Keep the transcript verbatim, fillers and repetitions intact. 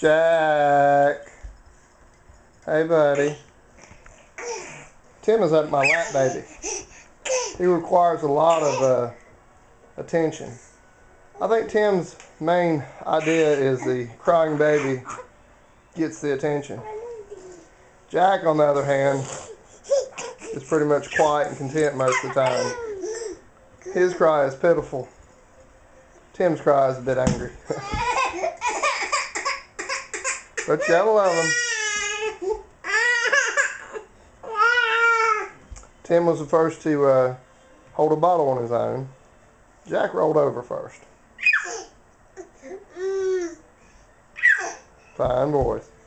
Jack. Hey, buddy. Tim is like my lap baby. He requires a lot of uh, attention. I think Tim's main idea is the crying baby gets the attention. Jack, on the other hand, is pretty much quiet and content most of the time. His cry is pitiful. Tim's cry is a bit angry. But you gotta love him. Tim was the first to uh, hold a bottle on his own. Jack rolled over first. Fine boys.